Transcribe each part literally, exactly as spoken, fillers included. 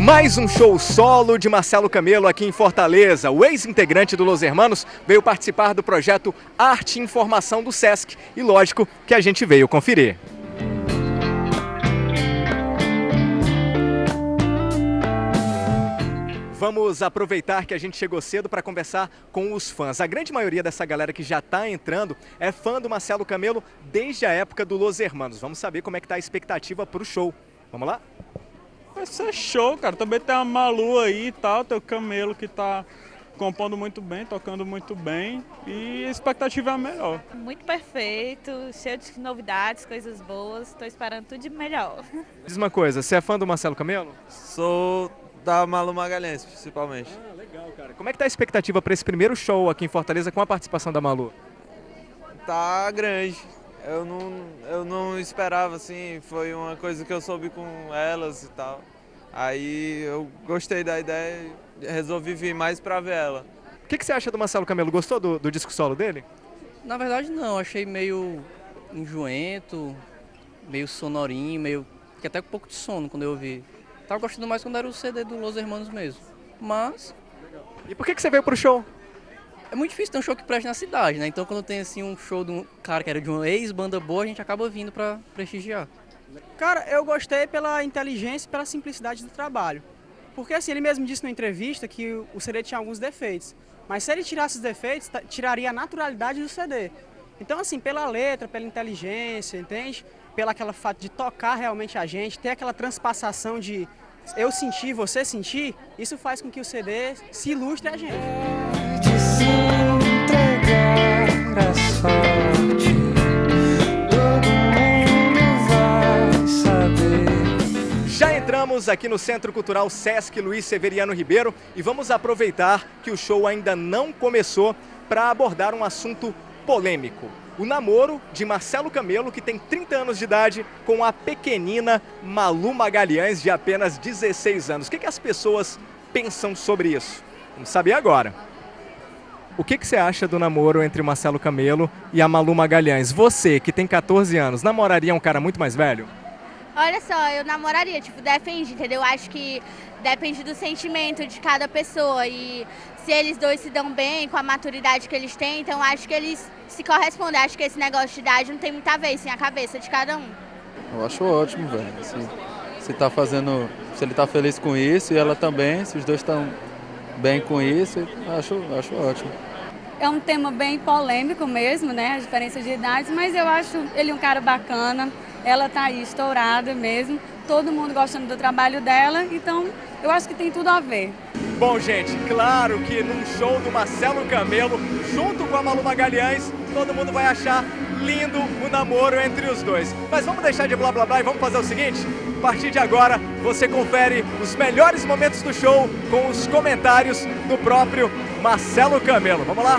Mais um show solo de Marcelo Camelo aqui em Fortaleza. O ex-integrante do Los Hermanos veio participar do projeto Arte e Informação do Sesc e lógico que a gente veio conferir. Vamos aproveitar que a gente chegou cedo para conversar com os fãs. A grande maioria dessa galera que já está entrando é fã do Marcelo Camelo desde a época do Los Hermanos. Vamos saber como é que está a expectativa para o show. Vamos lá? Vai ser show, cara. Também tem a Malu aí e tal, tem o Camelo que tá compondo muito bem, tocando muito bem e a expectativa é a melhor. Muito perfeito, cheio de novidades, coisas boas, tô esperando tudo de melhor. Diz uma coisa, você é fã do Marcelo Camelo? Sou da Malu Magalhães, principalmente. Ah, legal, cara. Como é que tá a expectativa para esse primeiro show aqui em Fortaleza com a participação da Malu? Tá grande. Eu não, eu não esperava, assim, foi uma coisa que eu soube com elas e tal. Aí eu gostei da ideia e resolvi vir mais pra ver ela. O que, que você acha do Marcelo Camelo? Gostou do, do disco solo dele? Na verdade não, achei meio enjoento, meio sonorinho, meio... Fiquei até com um pouco de sono quando eu ouvi. Tava gostando mais quando era o C D do Los Hermanos mesmo, mas... E por que, que você veio pro show? É muito difícil ter um show que preste na cidade, né? Então quando tem assim um show de um cara que era de uma ex-banda boa, a gente acaba vindo pra prestigiar. Cara, eu gostei pela inteligência e pela simplicidade do trabalho. Porque assim, ele mesmo disse na entrevista que o C D tinha alguns defeitos. Mas se ele tirasse os defeitos, tiraria a naturalidade do C D. Então assim, pela letra, pela inteligência, entende? Pela aquela fato de tocar realmente a gente, ter aquela transpassação de eu sentir, você sentir, isso faz com que o C D se ilustre a gente. De se entregar à sorte, todo mundo vai saber. Já entramos aqui no Centro Cultural Sesc Luiz Severiano Ribeiro e vamos aproveitar que o show ainda não começou para abordar um assunto polêmico. O namoro de Marcelo Camelo, que tem trinta anos de idade, com a pequenina Malu Magalhães, de apenas dezesseis anos. O que, que as pessoas pensam sobre isso? Vamos saber agora. O que, que você acha do namoro entre o Marcelo Camelo e a Malu Magalhães? Você, que tem quatorze anos, namoraria um cara muito mais velho? Olha só, eu namoraria, tipo, depende, entendeu? Acho que depende do sentimento de cada pessoa e se eles dois se dão bem com a maturidade que eles têm, então acho que eles se correspondem. Acho que esse negócio de idade não tem muita a ver, sim, a cabeça de cada um. Eu acho ótimo, velho. Se, se tá fazendo, se ele tá feliz com isso e ela também, se os dois estão bem com isso, acho, acho ótimo. É um tema bem polêmico mesmo, né, a diferença de idades, mas eu acho ele um cara bacana, ela tá aí estourada mesmo, todo mundo gostando do trabalho dela, então eu acho que tem tudo a ver. Bom, gente, claro que num show do Marcelo Camelo, junto com a Malu Magalhães, todo mundo vai achar lindo o namoro entre os dois. Mas vamos deixar de blá blá blá e vamos fazer o seguinte? A partir de agora, você confere os melhores momentos do show com os comentários do próprio Marcelo Camelo. Vamos lá?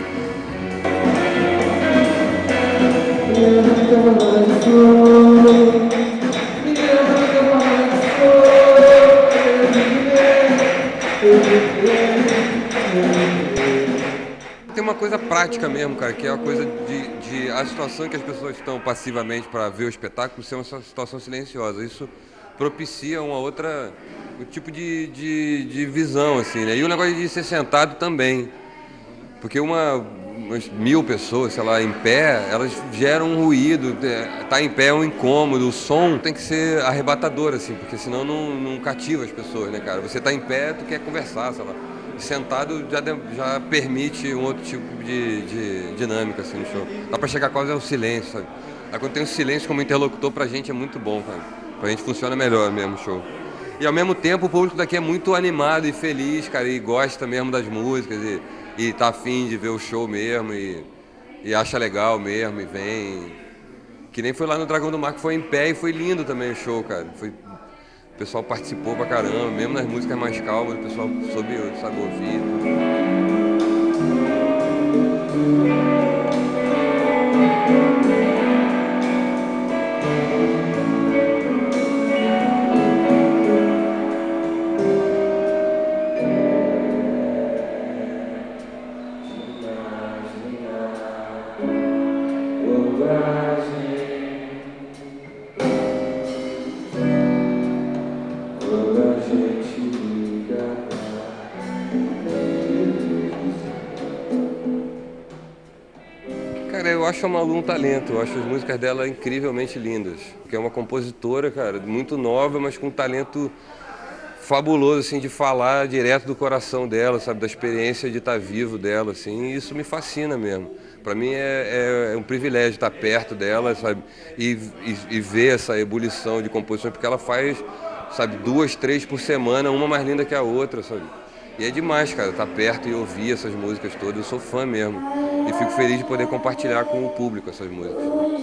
Tem uma coisa prática mesmo, cara, que é a coisa de, de a situação que as pessoas estão passivamente para ver o espetáculo ser uma situação silenciosa. Isso propicia uma outra um tipo de, de, de visão, assim, né? E o negócio de ser sentado também, porque uma umas mil pessoas, sei lá, em pé, elas geram um ruído, tá em pé é um incômodo, o som tem que ser arrebatador, assim, porque senão não, não cativa as pessoas, né, cara? Você tá em pé, tu quer conversar, sei lá. Sentado já, já permite um outro tipo de, de dinâmica, assim, no show. Dá pra chegar quase ao silêncio, sabe? Aí quando tem um silêncio como interlocutor, pra gente é muito bom, cara. Pra gente funciona melhor mesmo o show. E ao mesmo tempo o público daqui é muito animado e feliz, cara, e gosta mesmo das músicas e, e tá afim de ver o show mesmo e, e acha legal mesmo e vem. Que nem foi lá no Dragão do Mar, que foi em pé e foi lindo também o show, cara. Foi, o pessoal participou pra caramba, mesmo nas músicas mais calmas, o pessoal soube, sabe ouvir. Toda a gente acho a Malu um talento, eu acho as músicas dela incrivelmente lindas. Porque é uma compositora, cara, muito nova, mas com um talento fabuloso, assim, de falar direto do coração dela, sabe, da experiência de estar vivo dela, assim, e isso me fascina mesmo. Para mim é, é, é um privilégio estar perto dela, sabe, e, e, e ver essa ebulição de composições, porque ela faz, sabe, duas, três por semana, uma mais linda que a outra, sabe. E é demais, cara, estar perto e ouvir essas músicas todas, eu sou fã mesmo. E fico feliz de poder compartilhar com o público essas músicas.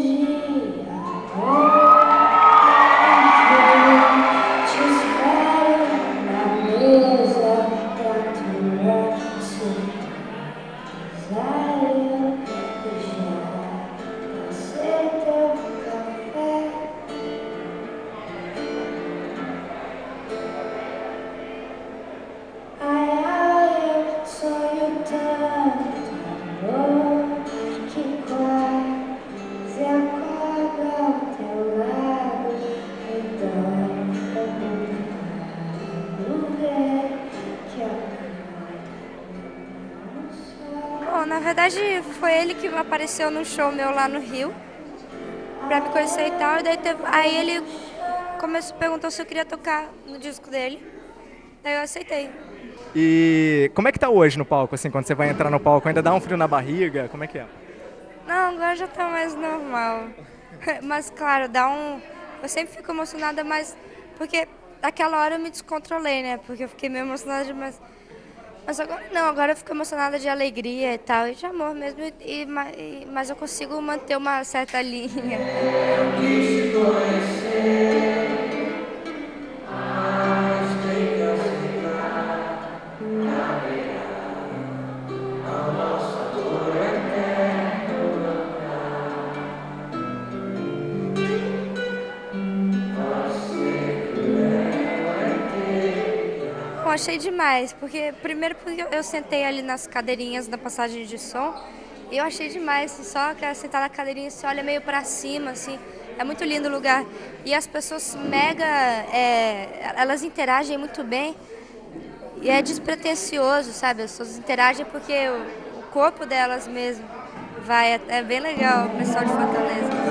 Bom, na verdade foi ele que apareceu no show meu lá no Rio, pra me conhecer e tal, e daí teve, aí ele começou, perguntou se eu queria tocar no disco dele, daí eu aceitei. E como é que tá hoje no palco, assim, quando você vai entrar no palco? Ainda dá um frio na barriga? Como é que é? Não, agora já tá mais normal, mas claro, dá um... Eu sempre fico emocionada, mas porque naquela hora eu me descontrolei, né, porque eu fiquei meio emocionada demais. Mas agora não, agora eu fico emocionada de alegria e tal, e de amor mesmo, e, e, mas eu consigo manter uma certa linha. Eu quis te conhecer, mas tem que aceitar, na verdade, a nossa dor eterna. Você Bom, achei demais, porque primeiro porque eu sentei ali nas cadeirinhas da passagem de som e eu achei demais, só que sentar na cadeirinha você olha meio pra cima, assim, é muito lindo o lugar. E as pessoas mega, é, elas interagem muito bem e é despretensioso, sabe? As pessoas interagem porque o, o corpo delas mesmo vai, é, é bem legal, o pessoal de Fortaleza.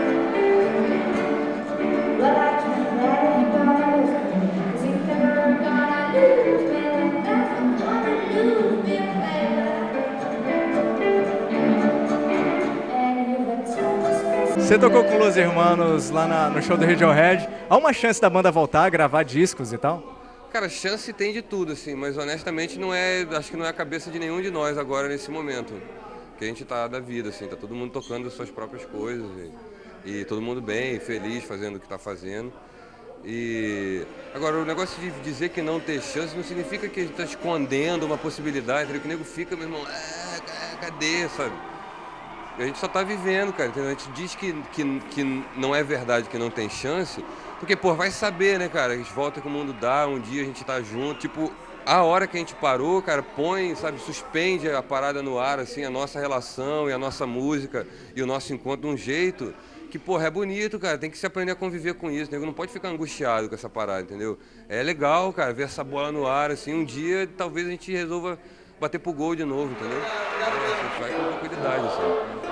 Você tocou com Los Hermanos lá na, no show do Radiohead. Há uma chance da banda voltar a gravar discos e tal? Cara, chance tem de tudo, assim, mas honestamente não é, acho que não é a cabeça de nenhum de nós agora nesse momento. Que a gente tá da vida, assim, tá todo mundo tocando as suas próprias coisas e, e todo mundo bem, feliz, fazendo o que tá fazendo. E agora o negócio de dizer que não ter chance não significa que a gente tá escondendo uma possibilidade, entendeu? Que o nego fica, meu irmão, ah, cadê, sabe? A gente só tá vivendo, cara, entendeu? A gente diz que, que, que não é verdade, que não tem chance, porque, pô, vai saber, né, cara? A gente volta que o mundo dá, um dia a gente tá junto, tipo, a hora que a gente parou, cara, põe, sabe, suspende a parada no ar, assim, a nossa relação e a nossa música e o nosso encontro de um jeito que, porra, é bonito, cara, tem que se aprender a conviver com isso, nego não pode ficar angustiado com essa parada, entendeu? É legal, cara, ver essa bola no ar, assim, um dia talvez a gente resolva bater pro gol de novo, entendeu? É, a gente vai com tranquilidade, assim.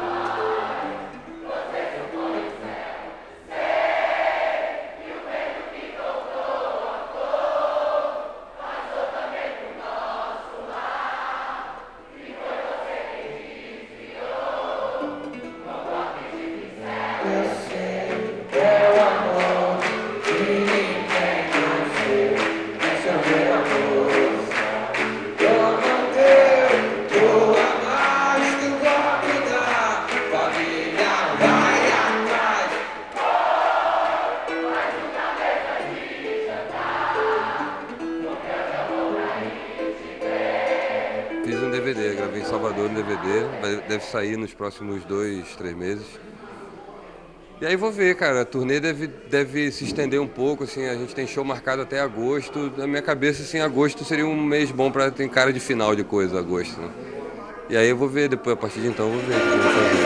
Fiz um D V D, gravei em Salvador no D V D, deve sair nos próximos dois, três meses. E aí vou ver, cara, a turnê deve, deve se estender um pouco, assim, a gente tem show marcado até agosto. Na minha cabeça, assim, agosto seria um mês bom pra ter cara de final de coisa, agosto, né? E aí eu vou ver, depois, a partir de então, eu vou ver o que eu vou fazer.